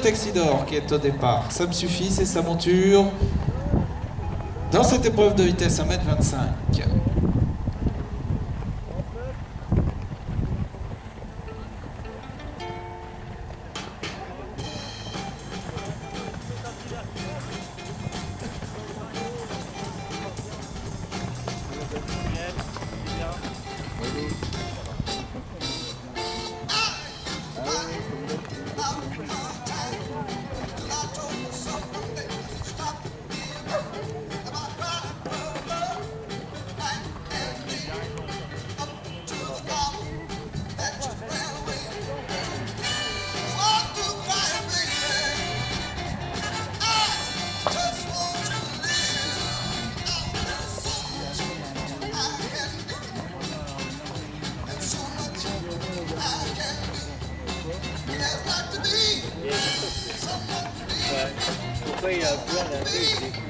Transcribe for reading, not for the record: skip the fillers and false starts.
Texidor qui est au départ. Ça me suffit, c'est sa monture. Dans cette épreuve de vitesse 1m25. Pourquoi il a besoin d'un peu,